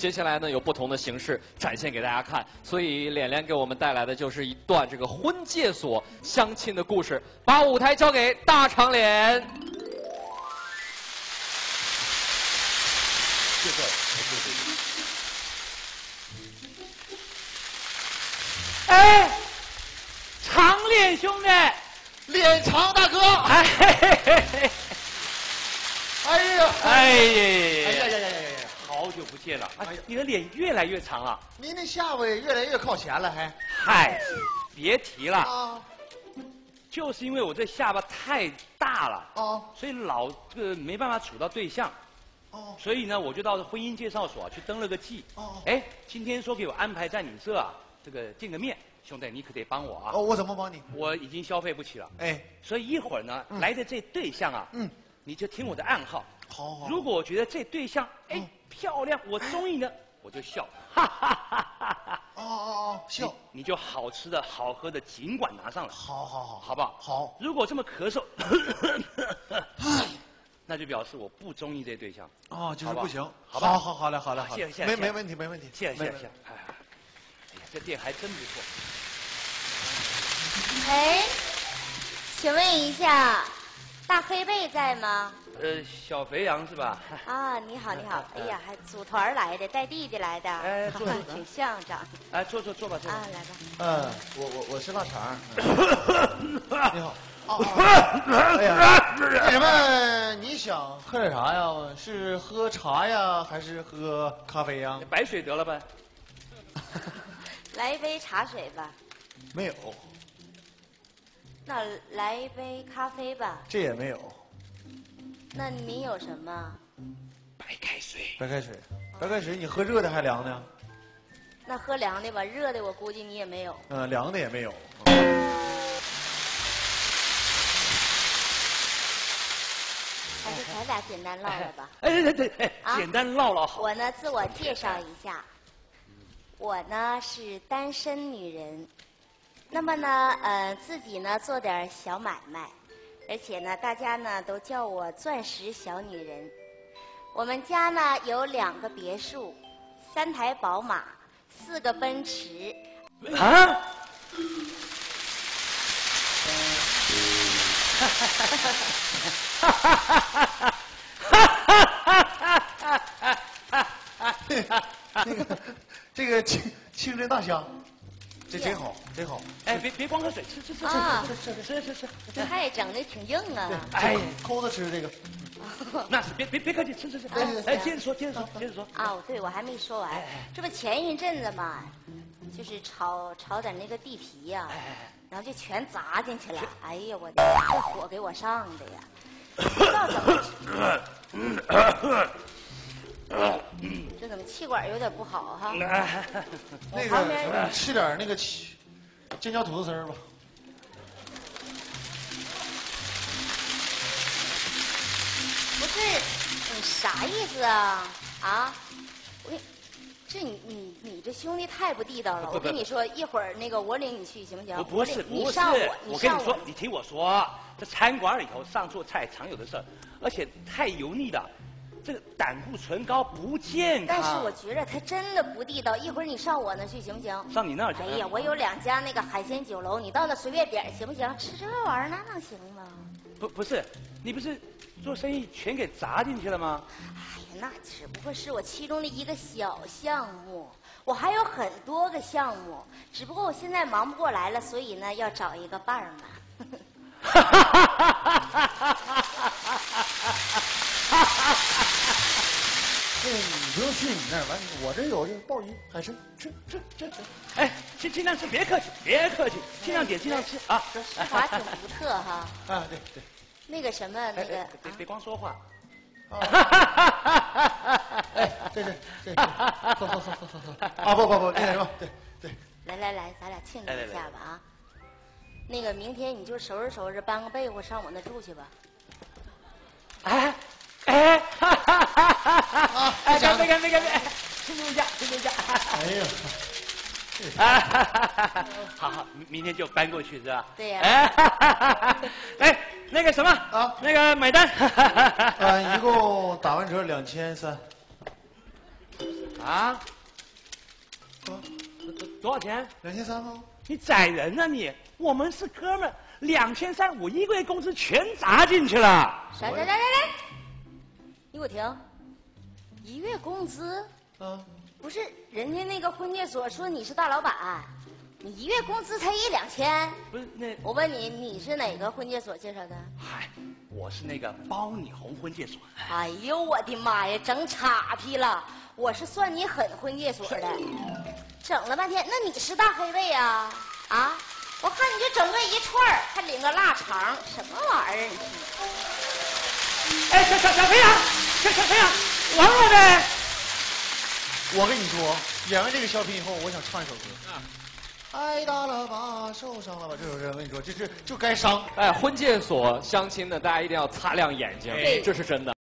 接下来呢有不同的形式展现给大家看，所以脸脸给我们带来的就是一段这个婚介所相亲的故事。把舞台交给大长脸。 就这，对。哎，长脸兄弟， 脸长大哥， 哎呀，好久不见了！哎，你的脸越来越长了。 您的下巴也越来越靠前了，还。 嗨，别提了啊， 就是因为我这下巴太大了， 哦， 所以老没办法处到对象。 哦， 所以呢，我就到婚姻介绍所去登了个记。 哦， 哎，今天说给我安排在你这啊，这个见个面，兄弟，你可得帮我啊。 哦，我怎么帮你？ 我已经消费不起了。 哎， 所以一会儿呢，来的这对象啊，你就听我的暗号。 好。 如果我觉得这对象漂亮，我中意呢，我就笑，哈哈哈哈哈。 笑。 你就好吃的好喝的尽管拿上来。 好， 好不好？ 好。 如果这么咳嗽，那就表示我不中意这对象。 哦，就是不行。 好吧。 好嘞。 谢谢。 没问题。 谢谢。哎呀，这店还真不错。 哎，请问一下，大黑背在吗？ 小肥羊是吧？ 啊，你好。哎呀，还组团来的，带弟弟来的。 哎，坐。 挺像长。 哎，坐吧。 啊，来吧。 我是腊肠。你好。哎呀，为什么你想喝点啥呀？是喝茶呀，还是喝咖啡呀？ 白水得了呗。 来一杯茶水吧。 没有。 那来一杯咖啡吧。 这也没有。 那你有什么？ 白开水。 白开水，你喝热的还凉的？ 那喝凉的吧，热的我估计你也没有。 凉的也没有。 还是咱俩简单唠唠吧。 对，简单唠唠好。 我呢，自我介绍一下，我呢是单身女人，那么呢，自己呢做点小买卖，而且呢，大家呢都叫我钻石小女人。我们家呢有2个别墅，3台宝马，4个奔驰。 啊？ 这个清真大香，这真好。 哎，别光喝水，吃。吃。 菜整的挺硬啊。 哎，抠着吃这个。 那是别客气，吃。哎，接着说。 啊，对，我还没说完。这不前一阵子嘛，就是炒点那个地皮呀，然后就全砸进去了。哎呀，我的这火给我上的呀！不知道怎么吃。这怎么气管有点不好哈？ 那个吃点那个尖椒土豆丝儿吧。 不是，你啥意思啊？啊？你这兄弟太不地道了！我跟你说，一会儿那个我领你去行不行？ 不是， 你上我， 我跟你说，你听我说，这餐馆里头上错菜常有的事儿，而且太油腻的，这个胆固醇高不健康。 但是我觉着他真的不地道，一会儿你上我那去行不行？ 上你那儿去？ 哎呀，我有2家那个海鲜酒楼，你到那随便点行不行？吃这玩意儿那能行吗？ 不是，你不是做生意全给砸进去了吗？ 哎呀，那只不过是我其中的一个小项目，我还有很多个项目，只不过我现在忙不过来了，所以呢要找一个伴儿嘛。 你不用去你那儿，完我这有这鲍鱼、海参，吃。 哎，尽量吃，别客气，尽量点，尽量吃啊。 这说法挺独特哈。 啊，对。 那个什么，那个别光说话。 哎，这，坐。啊不，那个什么，对。 来，咱俩庆祝一下吧啊！那个明天你就收拾，搬个被窝上我那住去吧。 哎，别，庆祝一下。哎呀，好，明天就搬过去是吧？ 对呀。 哎，那个什么啊，那个买单。 一共打完折2300。 啊？ 多多少钱 ？2300吗？ 你宰人啊你！我们是哥们，2300我1个月工资全砸进去了。 来，你给我停！1月工资？不是，人家那个婚介所说你是大老板，你1月工资才1-2000。 不是那， 我问你，你是哪个婚介所介绍的？ 嗨，我是那个包你红婚介所。 哎呦我的妈呀，整岔劈了！我是算你狠婚介所的，整了半天，那你是大黑背呀？啊，我看你就整个一串儿，还领个腊肠，什么玩意儿？ 哎，小飞呀，小飞呀，玩我呗！ 我跟你说，演完这个小品以后，我想唱一首歌。爱大了吧，受伤了吧，这首歌我跟你说，就该伤。 哎，婚介所相亲的，大家一定要擦亮眼睛，这是真的。